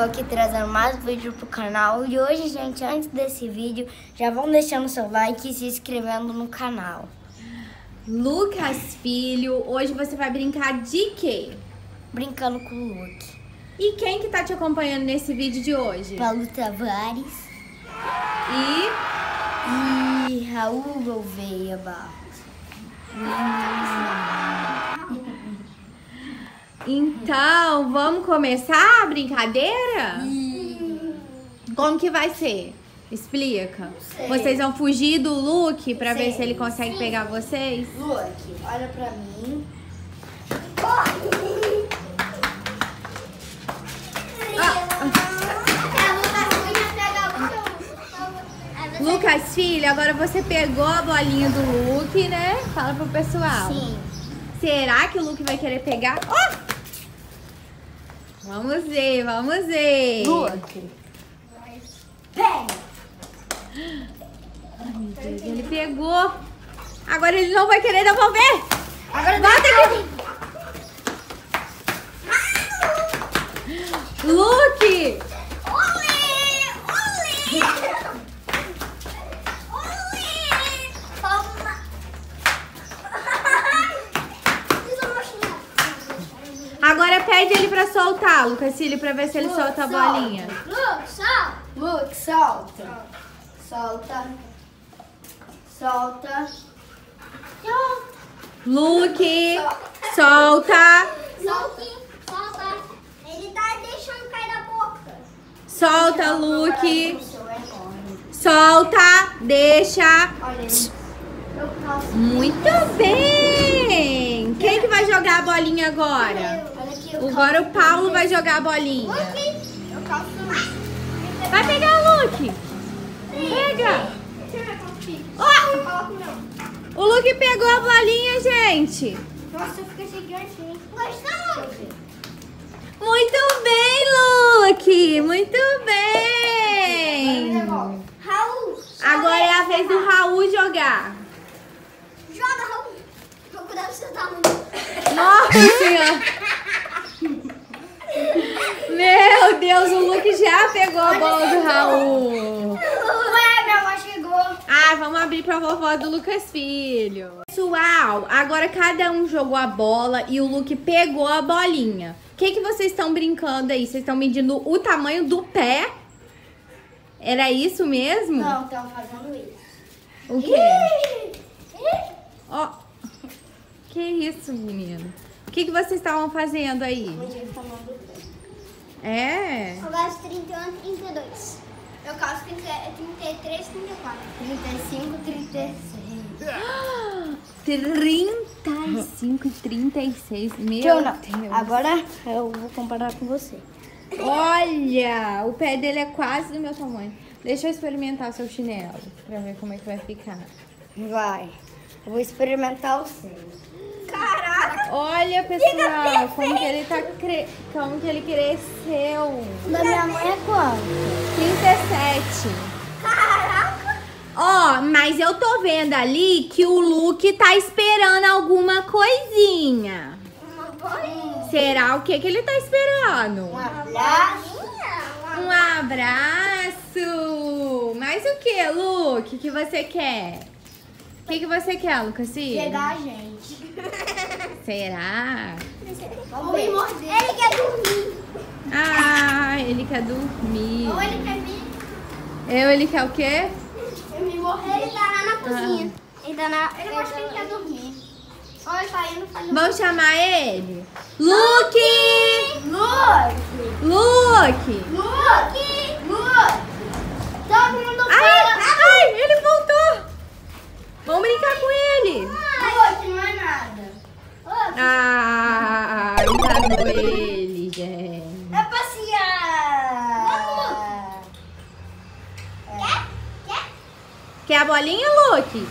aqui trazendo mais vídeo pro canal. E hoje, gente, antes desse vídeo, já vão deixando seu like e se inscrevendo no canal. Lucas Filho, hoje você vai brincar de quê? Brincando com o Luke. E quem que tá te acompanhando nesse vídeo de hoje? Paulo Tavares E Raul Gouveia Barros. Então, vamos começar a brincadeira? Como que vai ser? Explica. Vocês vão fugir do Luke pra ver se ele consegue pegar vocês? Luke, olha pra mim. Lucas Filho, agora você pegou a bolinha do Luke, né? Fala pro pessoal. Sim. Será que o Luke vai querer pegar? Oh! Vamos ver, vamos ver. Luke, pega. Ai, meu Deus, ele pegou. Agora ele não vai querer devolver. Agora volta aqui. Luke! Agora pede ele pra soltar, Lucas Filho, pra ver se ele solta a bolinha. Luke, solta. Luke, solta. Solta. Solta. Luke, solta. Solta. Ele tá deixando cair da boca. Solta, Luke. Solta, deixa. Muito bem. Quem que vai jogar a bolinha agora? Agora o Paulo vai jogar a bolinha. Vai pegar, Luke. Pega. Oh! O Luke pegou a bolinha, gente. Nossa, fica gigante, hein? Muito bem, Luke. Muito bem. Raul. Agora é a vez do Raul jogar. Joga, Raul. Vou cuidar do seu tamanho. Nossa Senhora. Meu Deus, o Luke já pegou a bola do Raul. Ué, minha avó chegou. Ah, vamos abrir pra vovó do Lucas Filho. Pessoal, agora cada um jogou a bola e o Luke pegou a bolinha. O que vocês estão brincando aí? Vocês estão medindo o tamanho do pé? Era isso mesmo? Não, estão fazendo isso. O quê? Ó, que isso, menino? O que vocês estavam fazendo aí? Medir o tamanho do pé. É? Eu gasto 31, 32. Eu gasto 33, 34. 35, 36. 35 e 36. Meu Deus. Agora eu vou comparar com você. Olha, o pé dele é quase do meu tamanho. Deixa eu experimentar seu chinelo pra ver como é que vai ficar. Vai. Eu vou experimentar o seu. Caraca! Olha, pessoal, como que ele tá como que ele cresceu. Da minha mãe é quanto? 37. Caraca! Ó, mas eu tô vendo ali que o Luke tá esperando alguma coisinha. Uma bolinha. Será o que ele tá esperando? Um abraço. Um abraço! Mais o que, Luke? Que você quer? O que você quer, Lucas? Pegar a gente. Será? Vamos me morder. Ele quer dormir. Ah, ele quer dormir. Ou ele quer vir. Ele quer o quê? Eu me morrer. Ele tá lá na cozinha. Ele tá na... Eu acho que ele quer dormir. Ou ele tá indo fazer... Vamos chamar ele? Luke! Luke! Luke! Luke! Luke! Todo mundo Ai, ele voltou! Vamos brincar com ele! Luke, não é nada. Ah, enganou ele, gente. É passear! Quer? Quer a bolinha, Luke?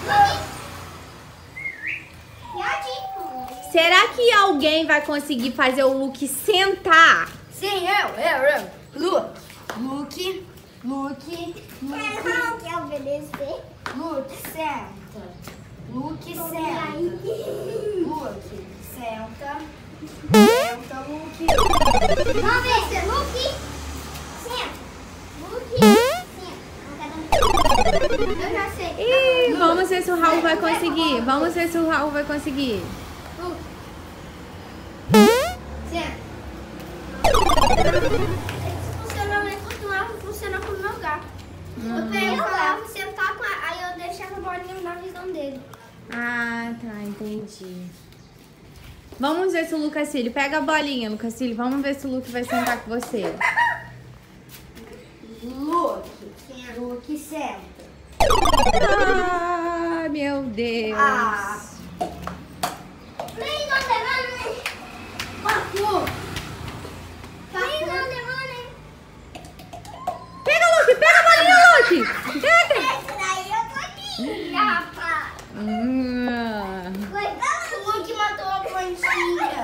Será que alguém vai conseguir fazer o Luke sentar? Sim, eu. Luke. Quer obedecer? Luke, senta. Luke, senta. Luke, senta. Senta, Luke. Vamos ver, Luke. Eu já sei. Ih, vamos ver se o Raul vai conseguir. Vamos ver se o Raul vai conseguir. Senta. Funciona com o meu gato. Eu pego lá, vou sentar com aí eu deixo essa bolinha na visão dele. Ah, tá, entendi. Vamos ver se o Lucasílio pega a bolinha, Lucasílio. Vamos ver se o Luke vai sentar com você. Luke, senta. Ah, meu Deus. Vem, não demora. Pacu. Vem, não demora. Pega, Luke, pega a bolinha, Luke. Pega. Esse daí eu tô aqui, rapaz. Coitado, o Luke matou a plantinha.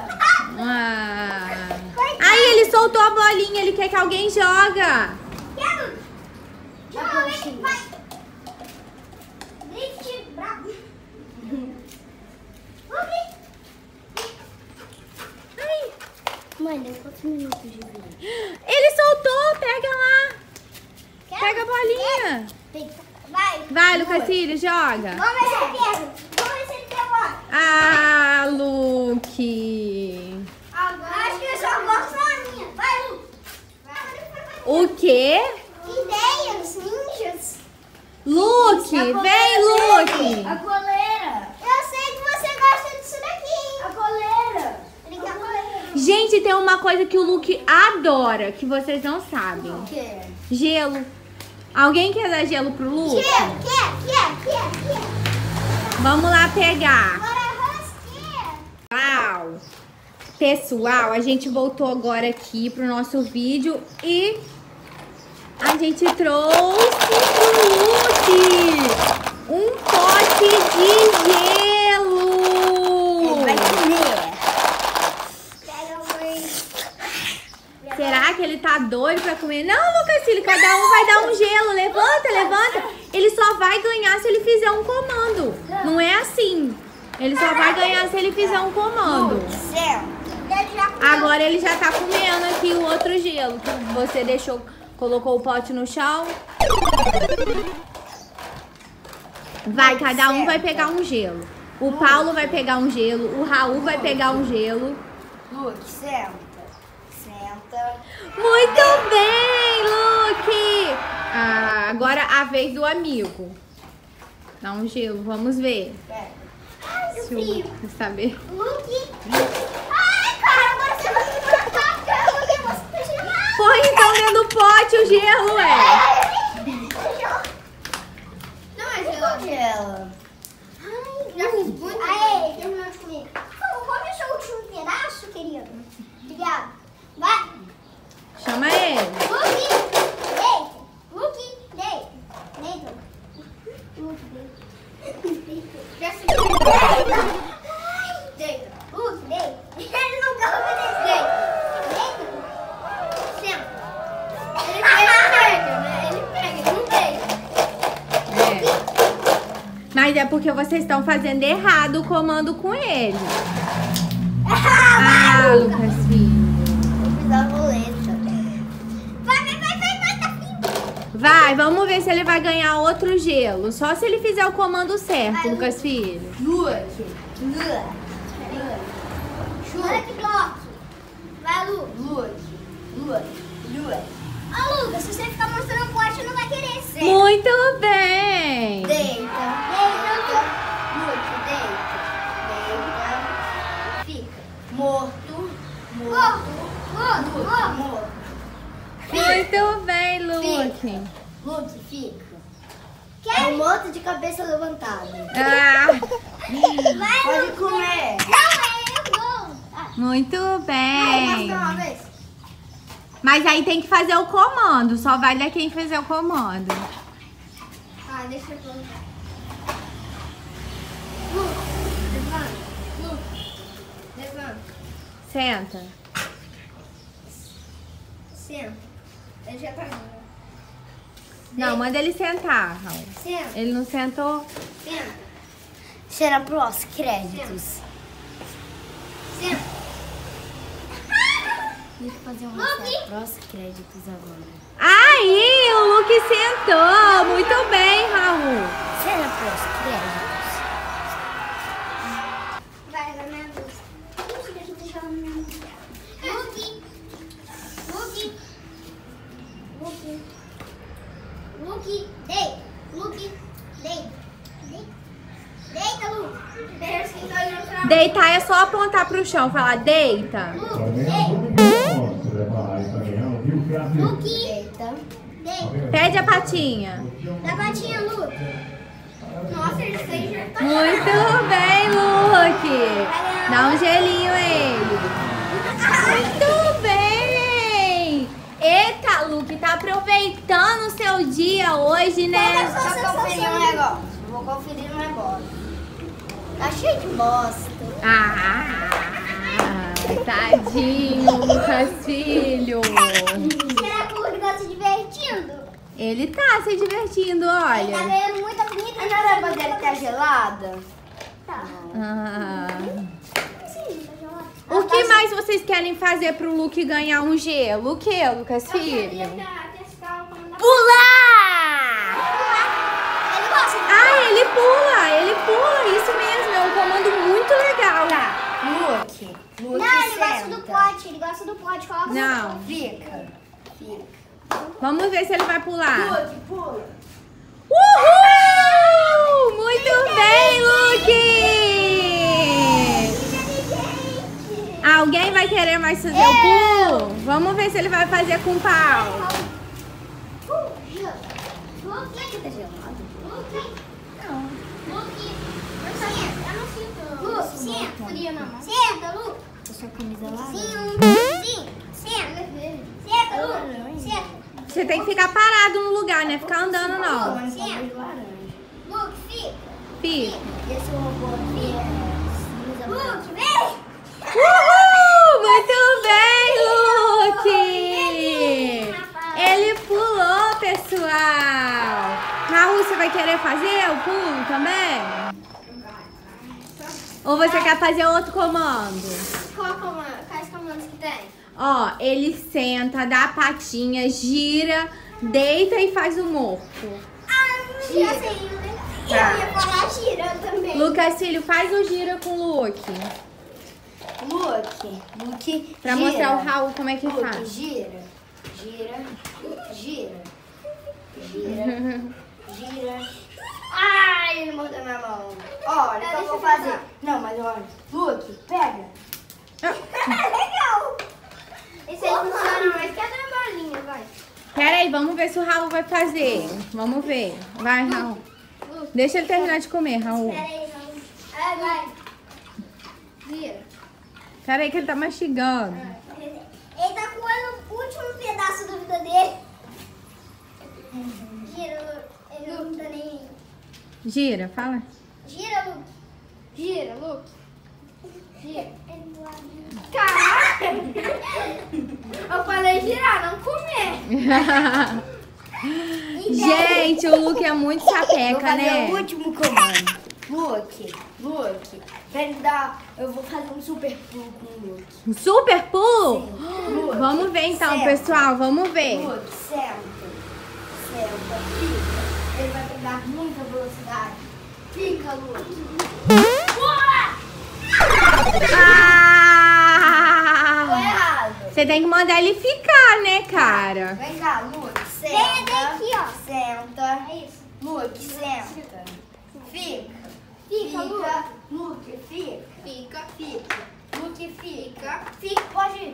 Aí ele soltou a bolinha, ele quer que alguém joga. Quero. Joga, vai. Drift bravo. Mãe, deu quantos minutos de vídeo? Ele soltou, pega lá. Pega a bolinha. Vai. Vai, Lucasílio, joga. Vamos ver se ele pega. Vamos ver se ele pegou. Ah, Luke. Acho que eu só gosto da minha. Vai, Lu. O quê? Ideias, ninjas. Luke, vem, Luke. A coleira. Eu sei que você gosta disso daqui. A coleira. Brinca a coleira. Gente, tem uma coisa que o Luke adora, que vocês não sabem. O quê? Gelo. Alguém quer dar gelo pro Luke? Quer. Vamos lá pegar. Agora rosqueira. Uau! Pessoal, a gente voltou agora aqui pro nosso vídeo e a gente trouxe pro Luke um pote de gelo. Ele vai comer. Pega, mãe. Será que ele tá doido pra comer? Não, Lucasílio, cada um vai dar um gelo. Levanta, levanta. Ele só vai ganhar se ele fizer um comando. Não é assim. Ele só vai ganhar se ele fizer um comando. Agora ele já tá comendo aqui o outro gelo que você deixou, colocou o pote no chão. Vai, cada um vai pegar um gelo. O Paulo vai pegar um gelo, o Raul vai pegar um gelo. Luke, senta. Muito bem, Luke! Ah, agora a vez do amigo. Dá um gelo, vamos ver. Se o Luke saber. Luke. Ai, cara, agora você vai me matar, cara. Eu vou você chamar. Põe então dentro do pote o gelo, Não é gelo. Ai, já fiz muito. Aê, terminou de comer. Come o seu último pedaço, querido. Obrigado. Vai. Chama ele. Luke, deita. Luke, deita. Deita. Luke, deita. Já se deita. Deita. Luke, deita. Ele não quer obedecer. Deita. Deita. Senta. Ele pega, né? Ele não deita. Mas é porque vocês estão fazendo errado o comando com ele. Ah, Lucas, filho. Eu fiz a roleta. Vai, vamos ver se ele vai ganhar outro gelo. Só se ele fizer o comando certo, Lucas, filho. Luke. Olha que bloco. Vai, Lu. Luke. Ó, Lucas, se você ficar mostrando o pote, não vai querer ser. Muito bem. Deita. Luke, deita. Fica. Morto. Muito bem, Luke. Luke, fica. É um morto de cabeça levantada. Ah, Pode comer. muito bem. Vai, uma vez. Mas aí tem que fazer o comando. Só vai dar quem fizer o comando. Ah, deixa eu colocar. Luke, levanta. Senta. Senta. Ele já tá indo. Não, manda ele sentar, Raul. Senta. Ele não sentou? Senta. Cena pros créditos. Senta. Tem que fazer uma cena pros créditos agora. Aí, o Luke sentou. Muito bem, Raul. Luke, deita. Luke, deita. Deita, Luke. Deitar é só apontar pro chão, falar deita. Luke, deita. Pede a patinha. Dá patinha, Luke. Nossa, ele fez já tá. Muito bem, Luke. Dá um gelinho a ele. Muito bem. Eita, Luke, tá aproveitando o seu dia hoje, né? Vou conferir um negócio. Vou conferir um negócio. Tá cheio de bosta. Ah, tadinho, Lucas Filho. Será que o Luke tá se divertindo? Ele tá se divertindo, Ele tá olha. ganhando muita comida. A nareba dele tá gelada? Tá. Ah. Sim, tá gelado. O que mais vocês querem fazer pro Luke ganhar um gelo? O que, Lucas Filho? Pular! Ele gosta de Ah, ele pula, isso mesmo, é um comando muito legal. Luke, Não, ele gosta do pote, coloca no Não, Fica. vamos ver se ele vai pular. Luke, pula. Uhul! Muito bem, Luke! Alguém vai querer mais fazer o pulo? Vamos ver se ele vai fazer com o pau. Luke, tá gelado? Luke, não. Luke, eu não sinto. Luke, senta. Frio não. Senta, Luke. A sua camisa lá? Sim, senta. Senta, Luke. Senta. Você tem que ficar parado no lugar, né? Ficar andando, não. Luke, fica. Fica. Esse robô aqui é cinza. Luke, vem. Uhul! Muito bem, Luke! Ele pulou, pessoal! Raul, você vai querer fazer o pulo também? Ou você quer fazer outro comando? Qual comando? Quais comandos que tem? Ó, ele senta, dá a patinha, gira, deita e faz o morto. Já sei, eu ia falar gira também. Lucas Filho, faz o gira com o Luke. Luke, Pra gira. mostrar o Raul como é que Luke, faz. gira. Ai, ele mordeu minha mão. Olha, o que eu vou fazer? Não, mas olha. Luke, pega. Legal. Esse aí funciona mais que a da bolinha, vai. Pera aí, vamos ver se o Raul vai fazer. Vamos ver. Vai, Raul. Deixa ele terminar de comer, Raul. Pera aí, não. Vai. Vira. Pera aí que ele tá mastigando. Ele tá comendo o último pedaço da vida dele. Gira, Luke. Ele não tá nem aí. Gira, fala. Gira, Luke. Gira, Luke. Gira. Caraca! Eu falei girar, não comer. Gente, o Luke é muito Vou sapeca, fazer né? o último comando. Luke. Pra ele dar... Eu vou fazer um super pulo com o Luke. Um super pulo? Luke, Vamos ver então, senta. pessoal. Vamos ver. Luke, senta, fica. Ele vai pegar muita velocidade. Fica, Luke. Foi Ah! errado. Você tem que mandar ele ficar, né, cara? Vem cá, Luke, Vem senta. aqui, ó. Senta. É isso. Luke, senta. Fica. Fica, Luke. Luke, fica. Fica. Luke, fica. Fica, pode ir.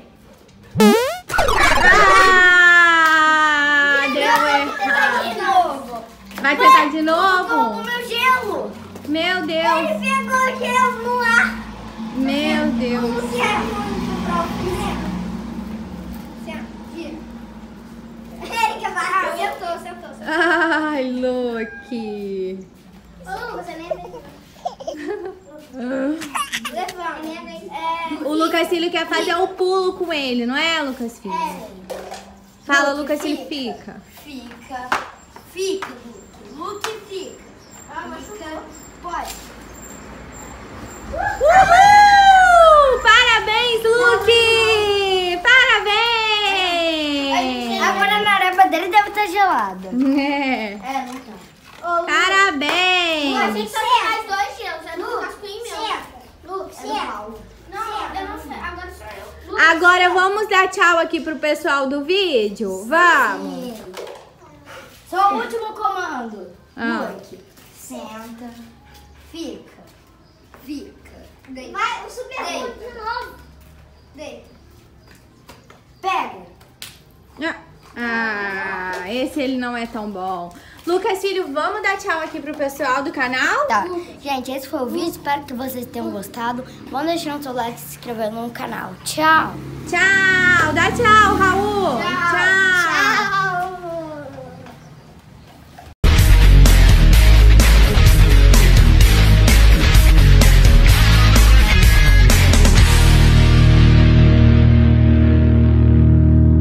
Ah! Deu errado. De novo. Vai tentar de Com novo? o meu gelo. Meu Ele Deus. pegou o gelo no ar. Meu Deus. Não quer muito pra o Gira. Ele quer barrar. Sentou. Ai, Luke. Ô, você nem vem. Levanta. O Lucas Filho quer fazer o pulo com ele, não é, Lucas Filho? Fala, Lucas Filho, fica. Fica, Luke. Luke, fica. Fica. Pode. Uhul! Parabéns, Luke! Parabéns! Agora a nareba dele deve estar gelada. É. Não tá. A gente Parabéns! só tem mais 2 gelos. É do Casco e meu. Luke, senta. Não, eu não sei. Agora sou eu. Agora vamos dar tchau aqui pro pessoal do vídeo? Vamos! Só o último brincando. Luke, senta, fica. Deita. Vai, o super de novo. Deita. Pega. Ah, esse ele não é tão bom. Lucas Filho, vamos dar tchau aqui pro pessoal do canal? Tá, gente, esse foi o vídeo. Espero que vocês tenham gostado. Vão deixando seu like e se inscrevendo no canal. Tchau. Tchau. Dá tchau, Raul. Tchau.